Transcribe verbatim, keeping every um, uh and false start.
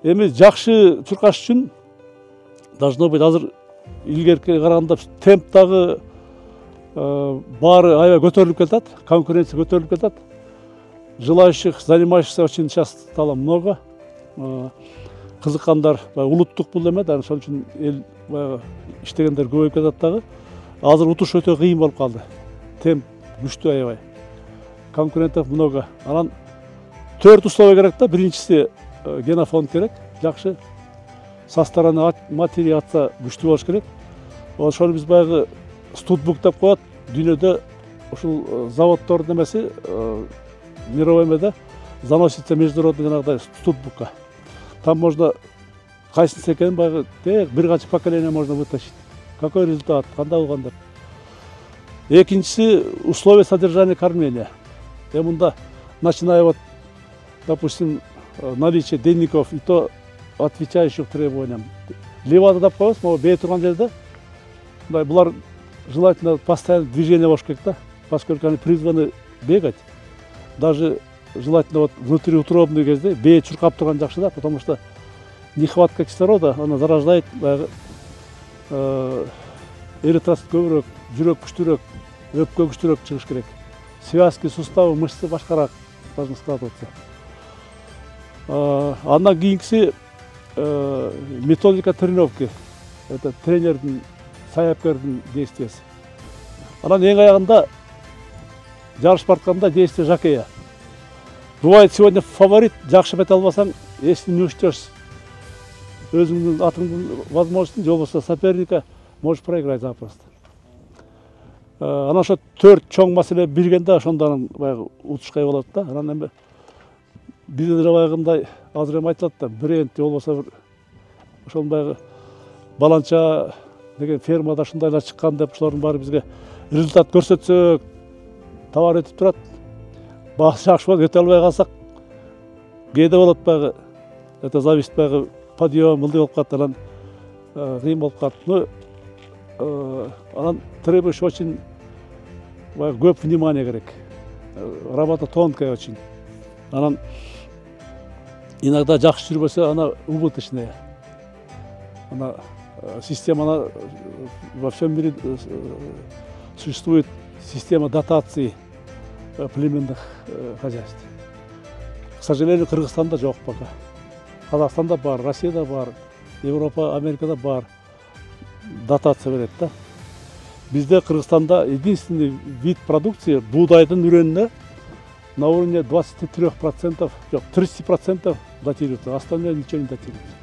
Эми жакшы чуркаш үчүн должно быть азыр илгерки караганда темп дагы баары аябай көтөрүлүп кетат, конкуренция көтөрүлүп кетат. Желающих, занимающихся очень сейчас стало много. Кызыккандар улуттук бул эме да, ошон үчүн эл баягы иштегендер көбөйүп кетат дагы. Азыр утуш өтө кыйын болуп калды. Темп күчтүү аябай. Конкурентов много. Анан төрт условия керек да. Биринчиси генофонд керек, жакшы. Со стороны матери отца күчтүү болуш керек. Ошону биз баягы студбук деп коет. Дүйнөдө ушул заводдор немеси мировой эмеде заносится международный жанагыдай студбукка. Там можно кайсынысы экенин баягы бир канча поколение можно вытащить. Какой результат, кандай болгон деп. Экинчиси условия содержания кормления. Мында начиная вот, допустим, наличие денников и то отвечающих требованиям. Левада деп коебуз, могу бее турган жерде. Булар желательно постоянно движение болуш керек да, поскольку они призваны бегать. Даже желательно вот внутриутробный кезде бее чуркап турган жакшы да, потому что нехватка кислорода, она зарождает эритроцит көбүрөөк, жүрөк күчтүүрөөк, өпкө күчтүүрөөк чыгыш керек. Связки, суставы, мышцы башкараак должны складываться. Андан кийинкиси методика тренировки. Это тренердин, саяпкердин действиясы. Анан эң аягында жарыш бартканда действие жокея. Бывает сегодня фаворит, жакшы бете албасаң, если не учтешь өзүңдүн атыңдын возможностун, же болбосо соперника, можешь проиграть запросто. Анан ошо төрт чоң маселе биргенде ошондон баягы утушкай болот да. Анан эми бизде деле баягындай азыр эми айтылат да, бренд же болбосо бир ошол баягы баланча деген фермада ушундайлар чыккан деп ошолордун баары бизге результат көрсөтсөк, товар өтүп турат. Баасы жакшы болуп өтө албай калсак, кээде болот баягы, это зависит баягы подъем, ылдый болуп калат, анан кыйын болуп калат. Ну, анан требуешь очень көп внимания керек. Работа тонкая очень. Анан иногда жакшы жүрбөсө, ана убыточная. Ана система, она во всем мире существует система дотации племенных хозяйств. К сожалению, Кыргызстанда жок пока. Казакстанда бар, Россияда бар, Европа, Америкада бар. Дотация берет да. Bizde Кыргызстанда единственный вид продукции буудайдын үрөнүнө на уровне двадцати трёх процентов, тридцати процентов датируется, остальное ничего не датируется.